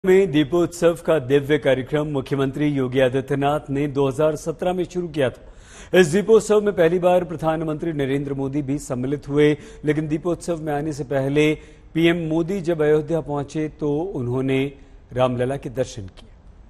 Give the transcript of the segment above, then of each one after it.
में दीपोत्सव का दिव्य कार्यक्रम मुख्यमंत्री योगी आदित्यनाथ ने 2017 में शुरू किया था। इस दीपोत्सव में पहली बार प्रधानमंत्री नरेंद्र मोदी भी सम्मिलित हुए, लेकिन दीपोत्सव में आने से पहले पीएम मोदी जब अयोध्या पहुंचे तो उन्होंने रामलला के दर्शन किए।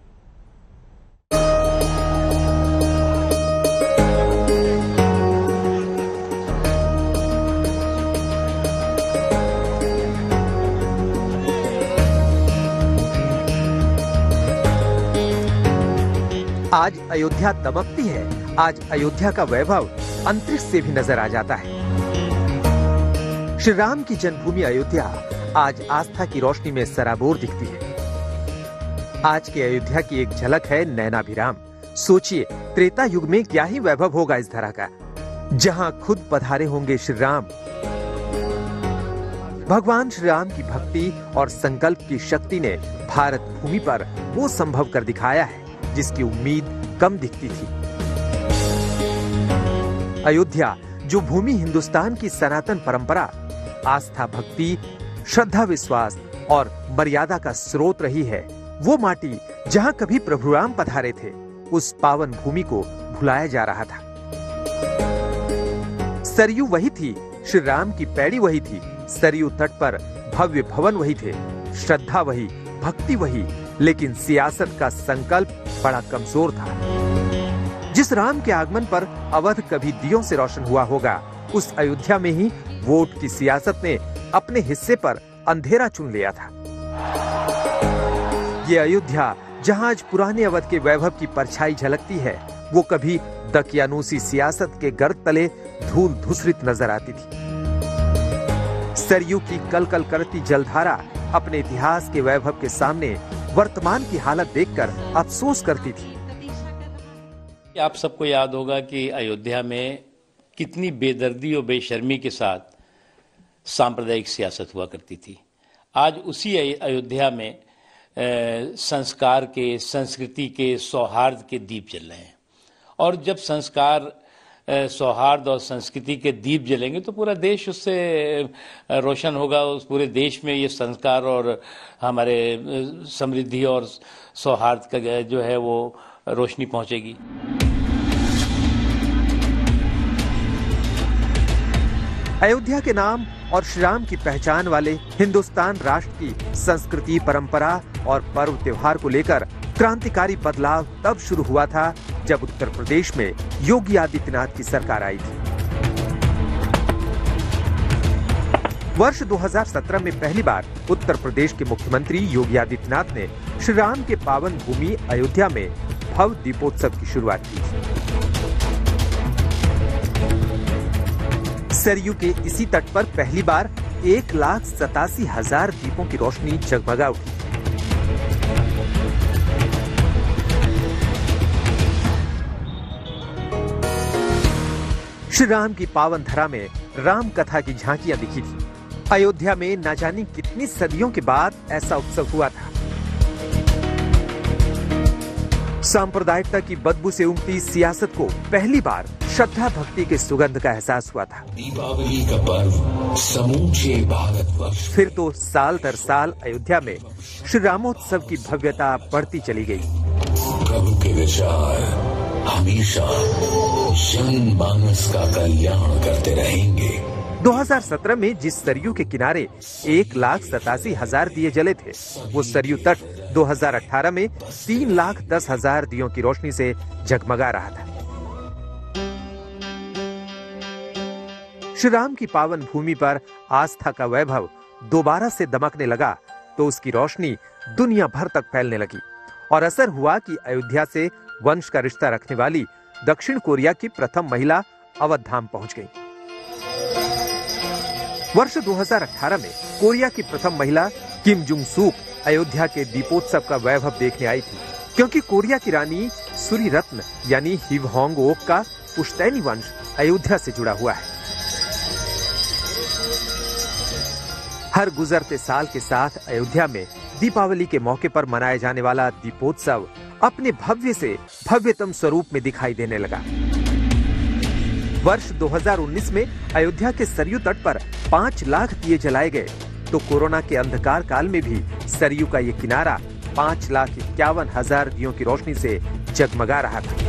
आज अयोध्या दमकती है। आज अयोध्या का वैभव अंतरिक्ष से भी नजर आ जाता है। श्री राम की जन्मभूमि अयोध्या आज आस्था की रोशनी में सराबोर दिखती है। आज के अयोध्या की एक झलक है नैनाभिराम। सोचिए, त्रेता युग में क्या ही वैभव होगा इस धरा का, जहां खुद पधारे होंगे श्री राम। भगवान श्री राम की भक्ति और संकल्प की शक्ति ने भारत भूमि पर वो संभव कर दिखाया है जिसकी उम्मीद कम दिखती थी। अयोध्या, जो भूमि हिंदुस्तान की सनातन परंपरा, आस्था, भक्ति, श्रद्धा, विश्वास और मर्यादा का स्रोत रही है, वो माटी जहां कभी प्रभु राम पधारे थे, उस पावन भूमि को भुलाया जा रहा था। सरयू वही थी, श्री राम की पैड़ी वही थी, सरयू तट पर भव्य भवन वही थे, श्रद्धा वही, भक्ति वही, लेकिन सियासत का संकल्प बड़ा कमजोर था। जिस राम के आगमन पर अवध कभी दियों से रोशन हुआ होगा, उस अयोध्या में ही वोट की सियासत ने अपने हिस्से पर अंधेरा चुन लिया था। ये अयोध्या, जहां आज पुराने अवध के वैभव की परछाई झलकती है, वो कभी दकियानूसी सियासत के गर्त तले धूल धूसरित नजर आती थी। सरयू की कल कल करती जलधारा अपने इतिहास के वैभव के सामने वर्तमान की हालत देखकर अफसोस करती थी। आप सबको याद होगा कि अयोध्या में कितनी बेदर्दी और बेशर्मी के साथ सांप्रदायिक सियासत हुआ करती थी। आज उसी अयोध्या में संस्कार के, संस्कृति के, सौहार्द के दीप जल रहे हैं। और जब संस्कार, सौहार्द और संस्कृति के दीप जलेंगे तो पूरा देश उससे रोशन होगा। उस पूरे देश में ये संस्कार और हमारे समृद्धि और सौहार्द का जो है वो रोशनी पहुंचेगी। अयोध्या के नाम और श्री राम की पहचान वाले हिंदुस्तान राष्ट्र की संस्कृति, परंपरा और पर्व त्योहार को लेकर क्रांतिकारी बदलाव तब शुरू हुआ था जब उत्तर प्रदेश में योगी आदित्यनाथ की सरकार आई थी। वर्ष 2017 में पहली बार उत्तर प्रदेश के मुख्यमंत्री योगी आदित्यनाथ ने श्री राम के पावन भूमि अयोध्या में भव्य दीपोत्सव की शुरुआत की थी। सरयू के इसी तट पर पहली बार 1,87,000 दीपों की रोशनी जगमगा उठी। श्री राम की पावन धरा में राम कथा की झांकियां दिखी थी। अयोध्या में न जाने कितनी सदियों के बाद ऐसा उत्सव हुआ था। सांप्रदायिकता की बदबू से उमटी सियासत को पहली बार श्रद्धा भक्ति के सुगंध का एहसास हुआ था। दीपावली का पर्व समूचे भारतवर्ष। फिर तो साल दर साल अयोध्या में श्री रामोत्सव की भव्यता बढ़ती चली गई। प्रभु के विचार हमेशा जनमानस का कल्याण करते रहेंगे। 2017 में जिस सरयू के किनारे 1,87,000 दिए जले थे, वो सरयू तट 2018 में 3,10,000 दियों की रोशनी से जगमगा रहा था। श्री राम की पावन भूमि पर आस्था का वैभव दोबारा से दमकने लगा तो उसकी रोशनी दुनिया भर तक फैलने लगी और असर हुआ कि अयोध्या से वंश का रिश्ता रखने वाली दक्षिण कोरिया की प्रथम महिला अवध धाम पहुंच गई। वर्ष 2018 में कोरिया की प्रथम महिला किम जुंग सूक अयोध्या के दीपोत्सव का वैभव देखने आई थी, क्योंकि कोरिया की रानी सूरी रत्न यानी हिवहोंग ओक का पुश्तैनी वंश अयोध्या से जुड़ा हुआ है। हर गुजरते साल के साथ अयोध्या में दीपावली के मौके पर मनाया जाने वाला दीपोत्सव अपने भव्य से भव्यतम स्वरूप में दिखाई देने लगा। वर्ष 2019 में अयोध्या के सरयू तट पर 5 लाख दिए जलाए गए तो कोरोना के अंधकार काल में भी सरयू का ये किनारा 5,51,000 दियों की रोशनी से जगमगा रहा था।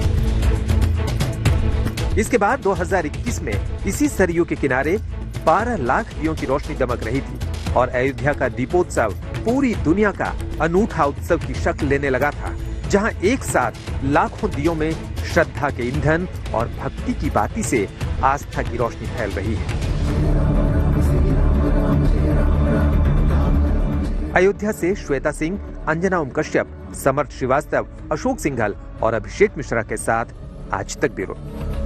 इसके बाद 2021 में इसी सरयू के किनारे 12 लाख दियों की रोशनी दमक रही थी और अयोध्या का दीपोत्सव पूरी दुनिया का अनूठा उत्सव की शक्ल लेने लगा था, जहां एक साथ लाखों दियों में श्रद्धा के ईंधन और भक्ति की बाती से आस्था की रोशनी फैल रही है। अयोध्या से श्वेता सिंह, अंजना ओम कश्यप, समर्थ श्रीवास्तव, अशोक सिंघल और अभिषेक मिश्रा के साथ आज तक ब्यूरो।